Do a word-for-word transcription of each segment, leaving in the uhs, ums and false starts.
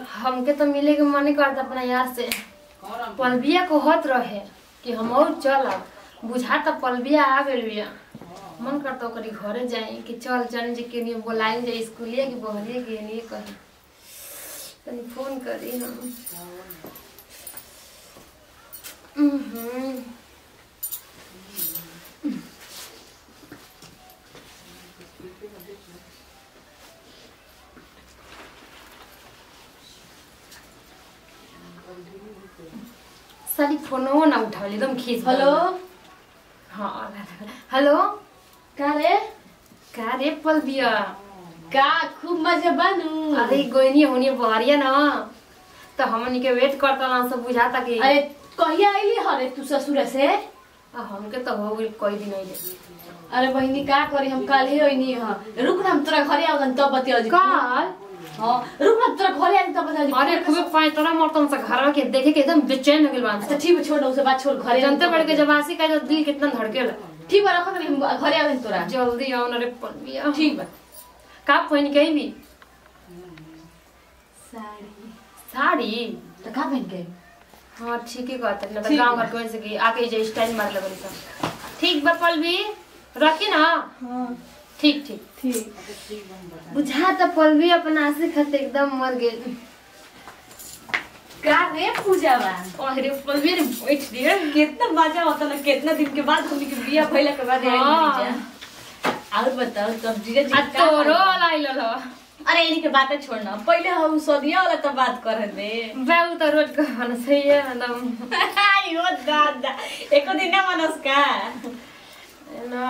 हमके तो मिले के मन करता अपना यार से। पलबिया को हत रहे कि हम और चलब, बुझा तो पलबिया आ गइल बिया। मन करता ओकरी घरे जाए कि चल चल जे के लिए बोलाइन जे स्कूलिया की बहरिया के लिए कहे तनी फोन करी हम। हम्म साली फोनो ना उठावली एकदम खींच। हेलो हाँ हेलो का रे का रे पलबिया का खूब मजा बनू। अरे गोइनी होनी बहरिया ना तो हमनी के वेट करता ना सब बुझाता कि अरे कहिया आइली हरे तू ससुर से? आ हमके तो हो गइल कोई दिन आइले। अरे बहिनी का करी हम कल ही ओइनी ह रुक ना हम तोरा घरे आउन तब बतिया जी। काल हां रुक ना तोरा घरे आउन तब बतिया जी। अरे खूब पाई तोरा मर्तन से घर के देखे के एकदम बेचैन हो गेल बान। अच्छा ठीक है छोड़ उसे बात छोड़ घरे जनते बड़ के जबासी का जो दिल कितना धड़केला। ठीक बा रख हम घरे आउन तोरा जल्दी आओ ना रे पलबिया। ठीक बा। का पहन के आईबी? साड़ी साड़ी तो का पहन के? हाँ ठीक है कहते ना तो गांव घर कोई से कि आके जे स्टाइल मार लगल सब। ठीक बा पलबी रखी ना। हां ठीक ठीक ठीक बुझा तो पलबी अपना से खते एकदम मर गेल। का रे पूजा बा? अरे पलबी रे बैठ रे कितना मजा होता ना कितना दिन के बाद हमनी के बियाह भइला के बाद आई जा। और बताओ तब जीजा जी आ तोरो लाइल ल। अरे इन्हीं के बातें छोड़ना पहले हम सोनिया वाला तो बात कर दे। बाबू तो रोज कहना सही है एकदम। यो दादा एको दिन ना मनस का ना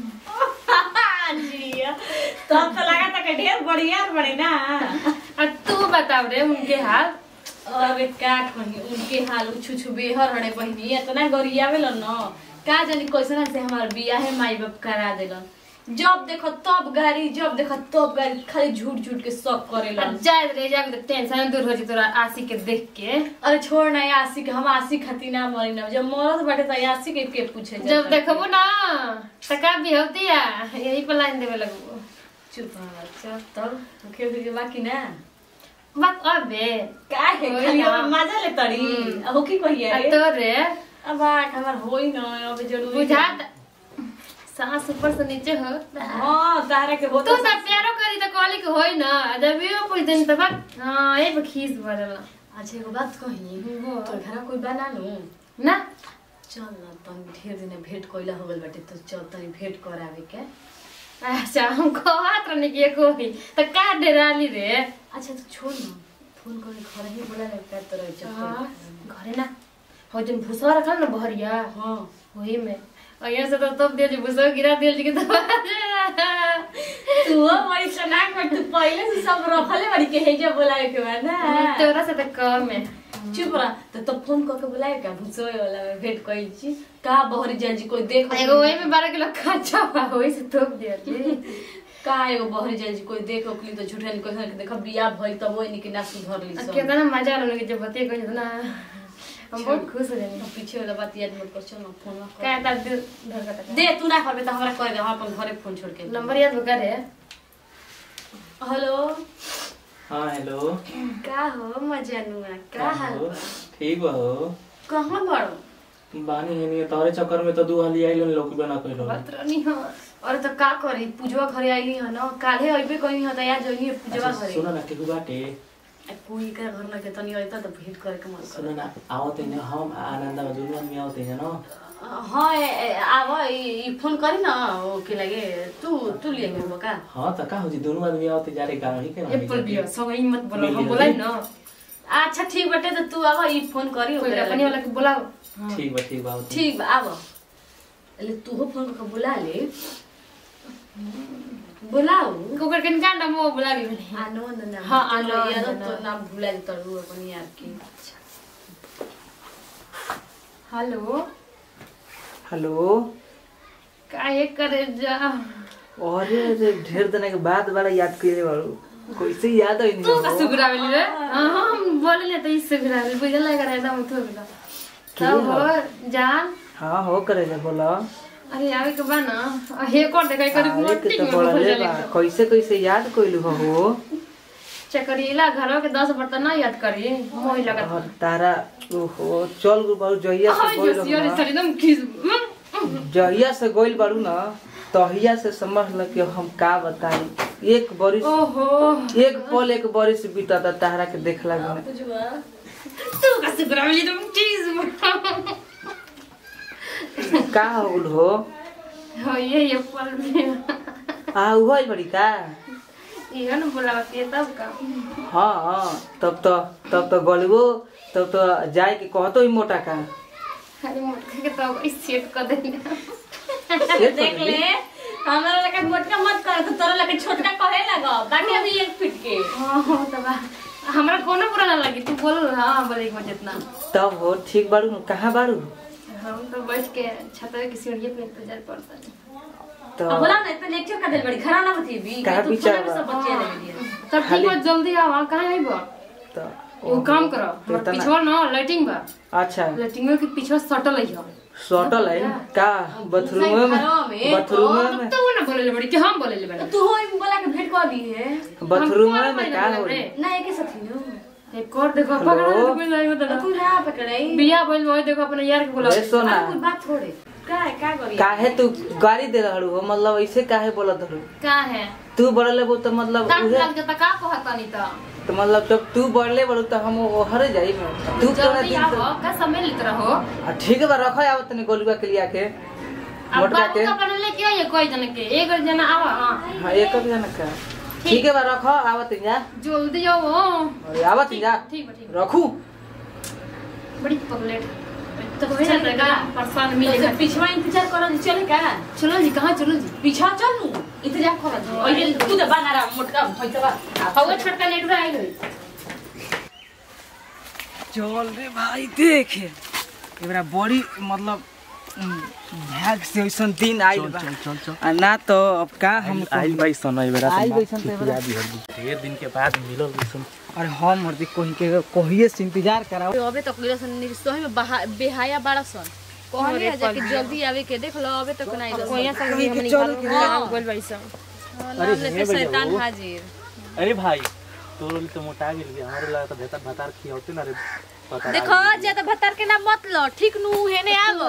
जी तब तो लगा था कि ढेर बढ़िया बड़े ना। आ तू बताओ रे उनके हाल। अरे का कही उनके हाल छुछु बेहर हड़े बहिनी इतना गरियावेल न का जानी कैसे से हमार बियाह है माई बाप करा देलन। जब देखो तब गाड़ी जब देखो तब गाड़ी खाली झूठ झूठ के सब करेला। जाए रे जाके तो टेंशन दूर हो जी तोरा आशी के देख के। अरे छोड़ ना आशी के हम आशी खाती ना मरी ना जब मरत बाटे त आशी के के पूछे जब देखबो ना त का भी होती है यही पे लाइन देवे लगबो। चुप चल तब मुखे के बाकी ना बात अबे का है खाली मजा ले तड़ी हो की कहिए रे तो रे अब हमार होई ना अब जरूरी बुझा सांस ऊपर से नीचे हो। हां तारा के होता तू सब प्यारो करी त कहली के होई ना जब यो कुछ दिन तक हां ए पे खीस भरला। अच्छा एगो बात कही तो घर कोई बना नु ना चल ना तन ढेर दिन भेंट कइला हो गेल बाटे तो चल तनी भेंट करावे के। अच्छा हम कहत रहनी कि एको ही त का डेराली रे। अच्छा तो छोड़ ना फोन करे घर ही बोला लगता तो रह जा घरे ना हो जन भूसा रखल ना बहरिया। हां वही में और यहाँ से तो तब दे जी भूसा गिरा दिल जी के तो तू बड़ी चलाक में तू पहले से सब रखले बड़ी के हेजा बोलाए के बाद ना तोरा से तो कम है। चुप रह तो तब फोन करके बुलाए का भूसोए वाला में भेंट कइल छी का बहरी जाजी कोई देख एगो वही में बारह किलो कच्चा बा वही से तोप दे जी का एगो बहरी जाजी कोई देख ओकली तो झूठे नहीं कह के देख बियाह भइल तब ओइ निके ना सुधर ली सब कितना मजा आलो के जब बतिया कहि ना हम बहुत खुश हो जानी। पीछे वाला बात याद मत कर चल ना फोन में का ता दिल धड़कता दे तू ना करबे त हमरा कर दे हम अपन घरे फोन छोड़ के नंबर याद बका रे। हेलो हाँ हेलो का हो मजानुआ का हाल बा? ठीक बा हो कहां बड़ो बानी है नहीं तोरे चक्कर में तो दू हाली आइलो लोग बना कइलो बात रनी हो। अरे तो का करी पूजवा घरे आइली ह न काले अइबे कहीं ह त या जोनी पूजवा घरे सुनो ना केहू बाटे कोई का घर लगे तनी अइता त भेंट करे के मन कर। सुनो ना आवत है हम आनंद में दुनिया में आवत है ना। हां आव ई फोन करी ना ओके लगे तू तू लिए में का। हां त का हो जी दोनों आदमी आवत जा रे गांव ही के ए पर बिया सब ही मत बोलो हम बोलाई ना। अच्छा ठीक बटे तो तू आव ई फोन करी कोई अपनी वाला के बुलाओ। ठीक बा ठीक बा ठीक बा आव ले तू हो फोन करके बुला ले बुलाओ कुकर किन का नाम वो बुला ली मैंने। आनंद नाम हां आनंद यार तो नाम भूला दे तरू अपन यार की। हेलो हेलो काहे करे जा अरे रे ढेर दिन के बाद बड़ा याद कइले बारू कैसे याद होई तू का सुगरा वाली रे। हां हम बोलले त ई सुगरा वाली बुझल लगा रहा एकदम थोड़ा तब हो जान। हां हो करे जा बोला। अरे आवे के बा ना हे कर दे कई कर मोटी तो बोला ले बा कैसे कैसे याद कइलु हो। चकरीला घरों के दस बर्तन ना याद करी मोही लगत और तारा ओहो चल गो बारू जहिया से गोइल योर ना एकदम खीस जहिया से गोइल बारू ना तहिया से समझ ल कि हम का बताई एक बरिस ओहो एक पल एक बरिस बीतता तारा के देखला बिना तू कैसे ग्रामीण एकदम खीस का होल हो हो ये ये पल में आ उहल बड़ी का ये न बोलावती है तब का हाँ हाँ तब तो तब तो गलबो तब तो जाए के कहतो ही मोटा का अरे मोटका के तो इस सेट कर देंगे देख ले हमरा लगे मोटका मत कर तो तोरा लगे छोटका कहे लगा बाकी अभी एक फीट के हां हां तब हमरा कोनो बुरा ना लगी तू बोल हां बोले एक जितना तब हो ठीक बारू कहाँ बारू हम तो बैठ के छतवे की सीढ़ी पे इंतजार करता है तो अब बोला ना इतना लेक्चर का दिल बड़ी खराब ना होती भी का तू विचार थोड़ा बा? सब बच्चे ले लिया तब ठीक है जल्दी आओ कहां आइबो तो वो काम करो हमर इतना- पिछवा ना लाइटिंग बा अच्छा लाइटिंग के पीछे सटल है सटल है का बाथरूम में घरों में बाथरूम तब में तो वो ना बोले ले बड़ी कि हम बोले ले बड़ी तू हो बोला के भेंट कर दी है बाथरूम में का हो ना एक साथी नो एक और देखो पकड़ हेलो? कोई नहीं बता तू ना पकड़ाई बिया बोल वो देखो अपने यार के बुला ए सोना कोई बात छोड़े का है का करी काहे तू गाड़ी दे रहलू हो मतलब ऐसे काहे बोलत रहलू का है तू बढ़ले बो तो मतलब दांत उहे लाल के त का कहता नहीं त तो मतलब जब तू बढ़ले बड़ू तो हम ओहरे जाई में तू तोरा जल्दी दिन आओ का समय लेत रहो आ, ठीक बा रखो आव तने गोलुआ के लिया के अब मोटका बाबू के का बन ले के ये कोई जन के एक जना आवा हां हां एक भी जना का ठीक है बा रखो आवत जा जल्दी आओ और आवत जा ठीक बा ठीक रखू बड़ी पगलेट तो हो जाता है का परेशान तो मिलेगा से पिछवा इंतजार करो जी चले का चलो जी कहां चलो जी पीछा चल नू इंतजार करो जी और ये तू तो बना रहा मोटका भैंसवा हवा छोटका लेट रहा है चल रे भाई देख एकरा बड़ी मतलब उम, भाग से ऐसन दिन आइल बा चल चल चल आ ना तो अब का हम आइल भाई सन बेरा आइल बैसन तो एबरा। ढेर दिन के बाद मिलल सन अरे हम मर्दी कोही के कोहिए से इंतजार कराओ अबे तक ले सन निर्सोही में बेहाया बड़ा सन कहनी है जाके जल्दी आवे के देख लो अबे तक नहीं दस कोइया संग कहीं हमनी के चल घर के में बोल भाई सब नाम लेते शैतान हाजिर अरे भाई तोर तो मोटा गेल गया हमारे लगा तो भेतर भातार खियावते ना रे पता देखो ज्यादा भत्तर के नाम मत लो ठीक नू है ने आवो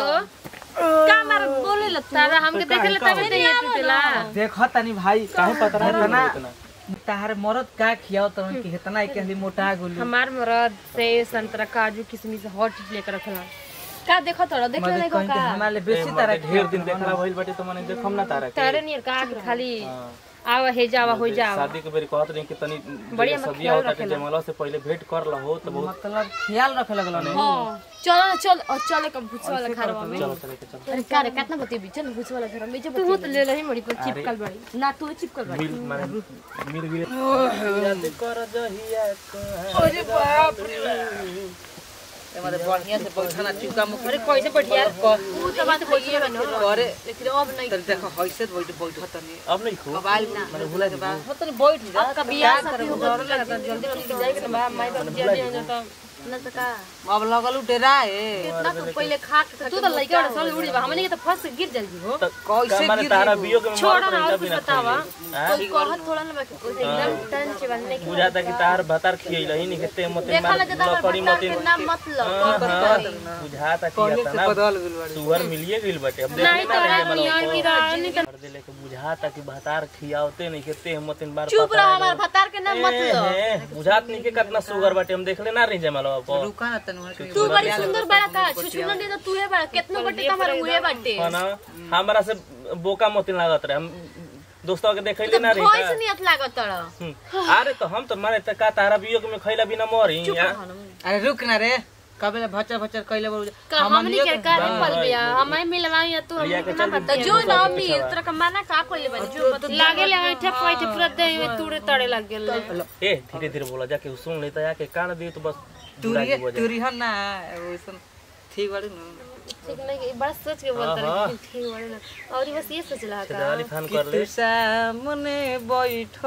का मार बोले ल तारा हमके देखे ले तबे नहीं टूटेला देख तनी भाई काहे पता ना इतना इतना तार मरद का खियाओ तो कि इतना के हली मोटा गोली हमार मरद सेव संतरा काजू किशमिश हॉट चीज लेकर रखला का देखो तोरा देख ले मतलब देखो कहीं के का हमारे ए, बेसी मर्दे तारा ढेर दिन देखला भइल बाटे तो माने देखम ना तारा के तारे नियर का खाली हाँ। आवा हे जावा हो जावा शादी के बेरी कहत रही कि तनी बढ़िया मत सदिया ख्याल होता के रखेला। जमला से पहले भेंट कर लहो तो बहुत मतलब ख्याल रखे लगल नहीं हां चल ना चल और चले कब भूस वाला घरवा में चलो चले के चल अरे का रे कितना बते भी चल भूस वाला घर में जो तू तो ले लही मड़ी पर चिपकल बड़ी ना तू चिपकल बा मिल माने मिल गिरे याद कर जहिया अरे बाप रे हमारे बढ़िया से बैठाना चुका मुख अरे कैसे बढ़िया तू तो बात होइए बनो करे लेकिन अब नहीं तब देखो कैसे बैठ बैठ तनी अब नहीं खो मोबाइल ना मैंने भूला के बाद तनी बैठ जा अब का बियाह शादी हो डर लगता जल्दी जल्दी जाए के ना माई बाप जल्दी हो जाता ना तो का अब लगल डेरा है कितना तू पहले खा के तू तो लइका वाला साल उड़ी बा हमनी के तो फंस के गिर जल्दी हो कैसे माने गिर तारा गई? बियो के छोड़ो ना और कुछ बतावा कोई कहत थोड़ा ना बाकी कोई एकदम टन से बनने के बुझाता कि तार भातार खियैला ही नहीं खेते मते देखा मार ना जदा लकड़ी भत्तर मते के नाम मत लो बुझाता कि कहने आता से ना बदल गेल बाड़ी सुअर मिलिए गेल बाटे अब नहीं देखले तो ना रात रहे में मतलब यार की रानी कर दे लेके बुझाता कि भातार खियावते नहीं खेते हम मतिन बार चुप रहो हमार भत्तर के नाम मत लो बुझात नहीं के कितना सुगर बाटे हम देखले ना रही जमालो अब रुका ना तनी तू बड़ी सुंदर बड़ा का छुछुना दे तो तू है बड़ा कितना बटे हमारा हुए बटे है ना हमरा से बोका मतिन लागत रहे हम दोस्तों के देखैले ना रही भोइस का नियत लागत तड़ हम्म। अरे तो हम तो मारे त का तारा बियोग में खैला बिना मरी या अरे रुक ना रे कबे भचर भचर कइले बोल का हमनी के का पल बिया हमें मिलवाई या तू लिया के हमनी ना चल बता तो जो ना मिल तेरा का माना का कोइले बनी जो मत लागे ले ऐठे पैठे पूरा देह में तूड़े तड़े लग गेल ए धीरे धीरे बोला जाके सुन ले त जाके कान दे तो बस तुरी तुरी हन ना ओसन ठीक बाड़ी न ठीक नहीं बड़ा सोच के बोलता हाँ, है ठीक बड़े ना और ये बस ये सोच रहा था वाली फोन कि कर ले तू सामने बैठ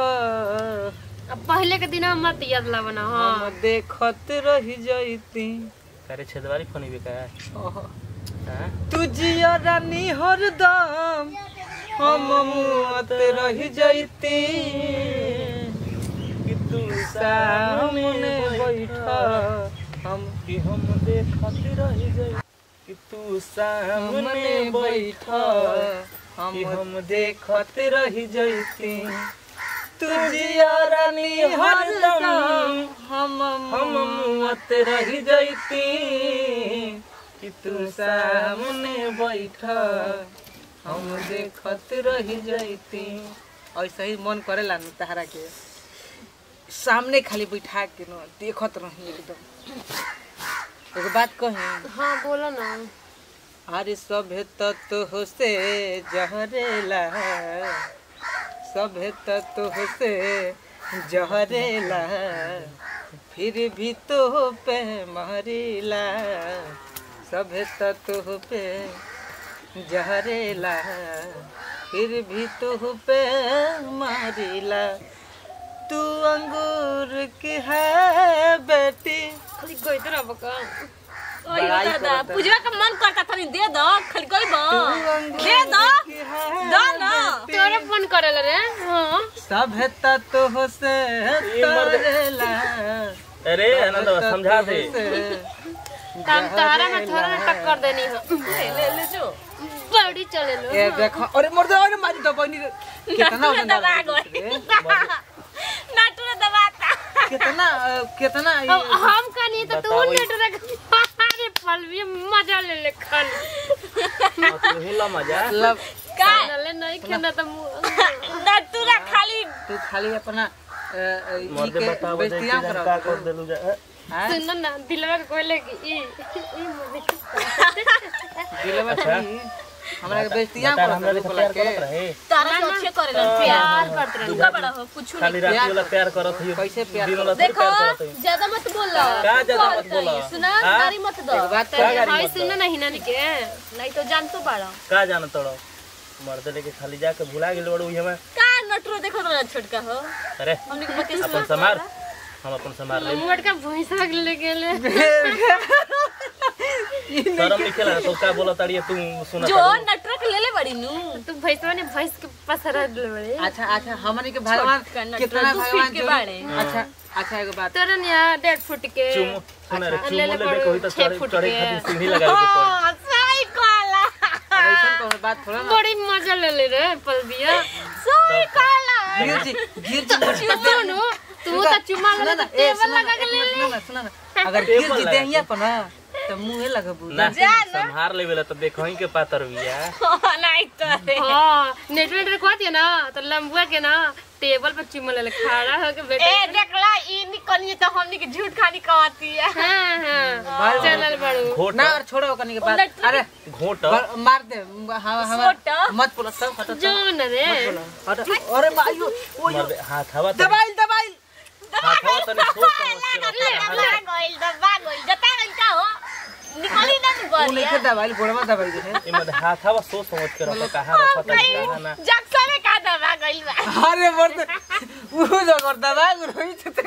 अब पहले के दिन में मत याद लावना हां हम देखत रही जईती करे छेदवारी फोन भी का हां तू जिया रानी हरदम हम मुआत रही जईती कि तू सामने बैठा हम कि हम देखत रह जाई कि तू सामने बैठा कि हम देखत रह जाईती तुझिया रानी हरदम हम हम मुअत रह जाईती कि तू सामने बैठा हम देखत रह जाईती। ऐसा ही मन करेला न तहरा के सामने खाली बैठा के न देखत रही एकदम। एगो बात कही हाँ बोलो ना। अरे सभे तत्व से जहरेला सभे तत्व से जहरेला फिर भी तो पे मरेला सभे तत्व पे जहरेला फिर भी तो पे मरेला तू अंगूर की है बेटी। खाली गई तो रह बका ओए दादा पूजवा का मन करता था दे दो खाली कोई बा दे दो दो ना तोरे फोन करेला रे। हां सब है तत्व से तोरेला। अरे आनंद समझा दे काम तारा में थोड़ा ना टक्कर देनी हो। ले ले ले जो बड़ी चले लो। ए देखो अरे मर दे अरे मारी तो बनी कितना दबा गई नाटू ने दबाता कितना कितना अब हम कनी तो तू नेट रख। अरे पलवी मजा ले ले खल तू हिला मजा मतलब का ले नहीं खेना तो नाटू रा खाली तू खाली अपना मर्दे बताओ बेस्तियां का करा कर देलु जा सुन ना दिलवा के कोले की ई ई मुझे दिलवा खाली हमरा के बेस्तियां तार करा हमरा ले प्यार करत रहे तारा से अच्छे करेला प्यार करत रहे तू का बड़ा हो कुछ खाली रात वाला प्यार करत हियो कैसे प्यार दिन वाला देखो प्यार करत हियो ज्यादा मत बोलो का ज्यादा मत बोलो सुना हाँ? गाड़ी मत दो एक बात का गाड़ी हाय मत सुन नहीं ना के नहीं तो जान तो बाड़ा का जान तड़ो मर्द लेके खाली जाके भुला गेल बड़ू हमें का नटरो देखो तो छोटका हो अरे हमने के बते अपन समार हम अपन समार ले मोट का भैंसा ले गेले शर्म निकला तो का बोला ताड़िए तू सुना जो नटरो के ले ले बड़ी नु तू भैंसवा ने भैंस के पसरा दे बड़े। अच्छा अच्छा हमनी के भगवान छोटका नटरा कितना दू भगवान फीट के जो बाड़े। अच्छा अच्छा एगो बात तोरा ने यार डेढ़ फुट के चुम सुना रे अच्छा, ले ले चुम ले पड़ो, कोई तो छह चढ़े फुट चढ़े के। खातिर सीढ़ी लगावे के पड़ी हां सही कहला ऐसा कोनो बात थोड़ा ना बड़ी मजा ले ले रे पलबिया। सही कहला गिर जी गिर जी सुनो तू तो चुमा ले ना टेबल लगा के ले ले। सुना ना सुना ना अगर गिर जी देहिया पर ना तो मुंह लगबू ना संभार लेवेला तो देखहीं के पातर बिया नहीं करे हां नेट नेट रखवाती है ना तो लंबुआ के ना टेबल पर चुमा ले ले खड़ा हो के बैठे। ए देखला ई निकलिए तो हमनी के झूठ खानी कहती है हां हां चलल बड़ू घोट ना और छोड़ो कनी के बात अरे घोट बर- मार दे हम हम मत बोलो सब हटो जो न रे हटो अरे मायो मर दे हाथ हवा तो दबाइल दबाइल हाथ हवा तने सोच समझ के रखो दबा गइल दबा गइल जता गइल का हो निकली ना वो निकली नहीं दबाइल गोड़वा दबाइल दे इमे हाथ हवा सोच समझ के रखो कहां रखो ता कहां ना जक्सा में का दबा गइल बा अरे मर वो जो कर दबाइल रोई छते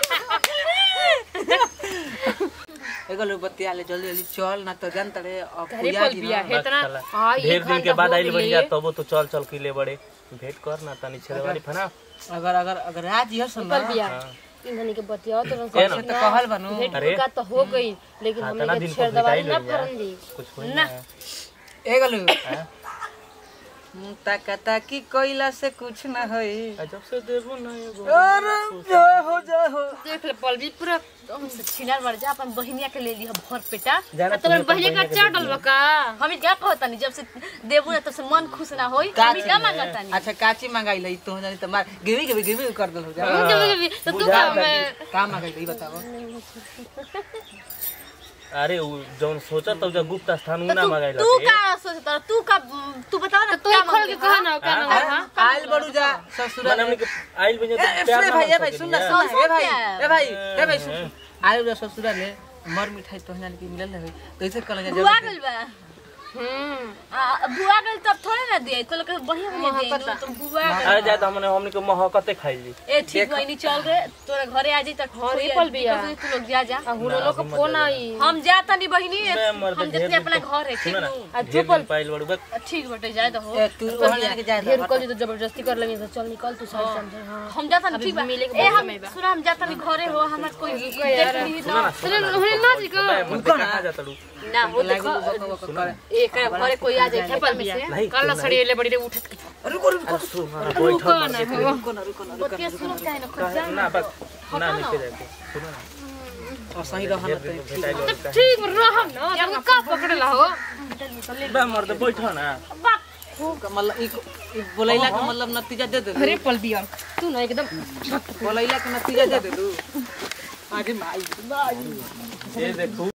एगो लोग बतिया ले जल्दी जल्दी चल ना तो जानत रे अब घरे पूजा पल जी बिया ना है इतना हां ढेर दिन के बाद आइल बढ़िया तब तो चल चल के ले बड़े भेंट कर ना तनी छेड़े वाली फना अगर अगर अगर आज ये सुन पल बिया इन्हनी के बतिया तो ए कैसे तो कहल बनू भेंट अरे। का तो हो गई लेकिन हाँ, हमने तना के दिन छेड़ को दवाई भेटाइल ना हो फरन दी कुछ होई ना। ना एगो लोग हां ताका ताकी कोइला से कुछ ना होई जब से देबो ना एगो अरे जय हो जय हो देख ले पल भी पूरा हमसे छिनार मर जा अपन बहिनिया के ले ली भर पेटा जाना तोर बहिनी का चाटल बका हम क्या कहतानी जब से देबू ना तब से मन खुश ना होई हम क्या मांगतानी अच्छा काची मंगाई लई तो जानी तो मार गिवी गिवी गिवी कर दल हो जा तो तू का मैं का मंगाई लई बताओ अरे उ जौन सोचा तब जब गुप्त स्थान उ ना मंगाइल तू का सोचता तू का तू बता ना तू खोल के कहा ना का ना हां आइल बड़ू जा ससुरा माने हमने के आइल बजे तो ए प्यार सुन ना भाई ए भाई सुन ना सुन ए भाई ए भाई ए भाई सुन। सुन आइल जा ससुरा ले मर मिठाई तो जानी के मिलल है कैसे कहल जा हुआ गइल बा आ बुआ गइल तब थोड़े ना दिए तो लोग बढ़िया बढ़िया दे तो बुआ अरे जा त हमने हमनी को महकते खाइली ए ठीक वही नहीं चल रे तोरा घरे आ जाई त घरे पल बिया तू लोग जा जा हुन लोग को फोन आई हम जा तनी बहिनी बे मर्द हम जतने अपना घर है ठीक सुन ना नु ढेर दिन पाइल बड़ू बे ठीक बटे जाए तो हो ए तू वहां जाके जा ढेर कल तो जबरदस्ती कर लेंगे तो चल निकल तू सही समझ हां हम जाता नहीं ठीक बा मिले के ए बहुत हम समय बा। सुना हम जाता नहीं घरे हो हमार कोई देख नहीं सुन ना चल हुन ना जी को मैं कहां जाता लू ना हो देखो एक घरे कोई आ जाए खेपल में से कल सड़ी ले बड़ी रे उठत रुको रुको सुन ना बैठो ना रुको ना रुको ना बतिया सुनो काहे ना खुद जा ना बस ना नीचे जाके सुन ना और सही रहना तो भेटाइल ठीक रहम ना तुम का पकड़ला हो बे मर्द बैठो ना मतलब ई बोलैला का मतलब नतीजा दे दे अरे पल बिया तू ना एकदम बोलैला का नतीजा दे दे आगे माई ये देखो